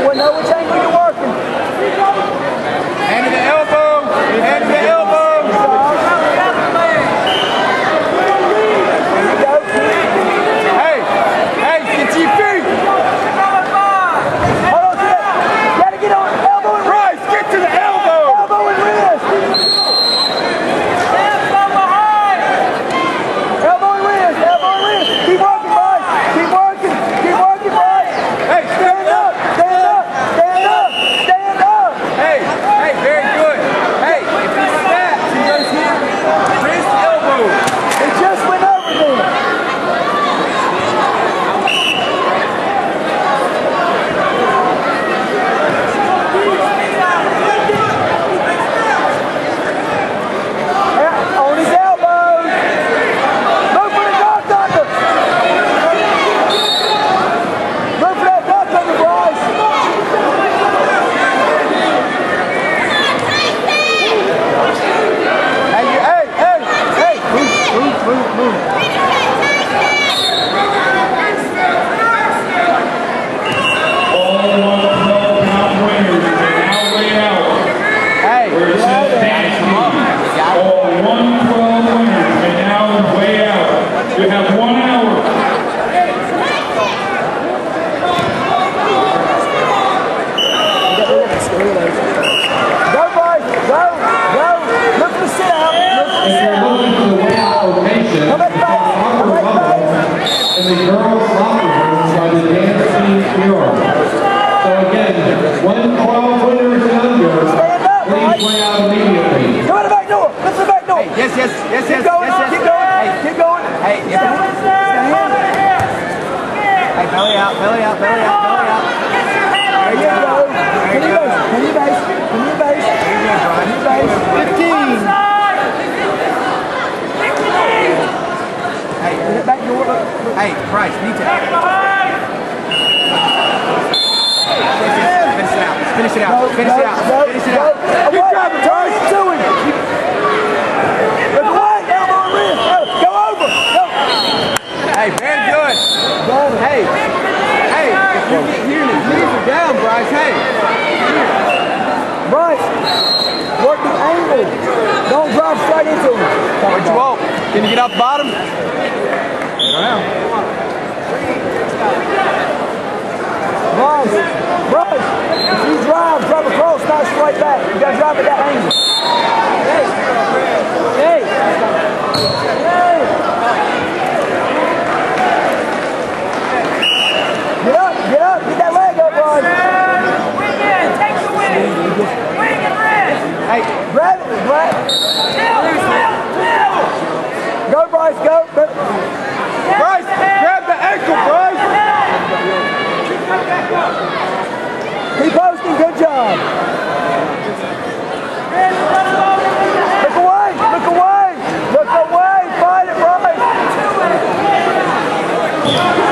We'll know which angle you're working. Hand to the elbow. Hand to the elbow. Hey, get to your feet. Hold on, you gotta get on elbow and wrist. Bryce, get to the elbow. Elbow and wrist. Elbow and wrist. Elbow and wrist. Keep working, Bryce. Keep working. Keep working, Bryce. Hey, Stand up. Stand up. Stand up. Stand up. Hey, very good. Hey, if he snaps, he goes here. Wrist, elbow. It just went over there. On his elbows. Look for the duck under. Look for that duck under, Bryce. Hey. Move. All 112-pound winners are now way out. Hey, Where it says dance team. All 112 winners are now way out. You have 1 hour. Go, Bryce. Go. Look for the sit out. If you're looking for the way out location, Come back, Bryce. in the girls' locker room by the dance team bureau. So again, 112 winners and under, Stand up, please Bryce. way out immediately. Go to the back door. Look for the back door. yes. Keep going. Keep going. Keep going. Hey, hey, belly out. There you go. Can you base? 15. Hey, Back door. hey, Bryce, need to. Finish it out. Go. Good job, Bryce. Into him. Look away. Elbow and wrist. Go over. Go. Hey, very good. Hey, if you get here and his knees are down, Bryce, hey. Bryce, work the angle. Don't drive straight into him. What you want? Can you get off the bottom? Bryce, if you drive across, not straight back. You gotta drive at that angle. Hey. Get up, get that leg up, Bryce. Take the wing. Wing and wrist. Hey, Grab it. Go, Bryce, go. Bryce, grab the ankle, Bryce. Keep posting, good job. Look away, fight it, Bryce.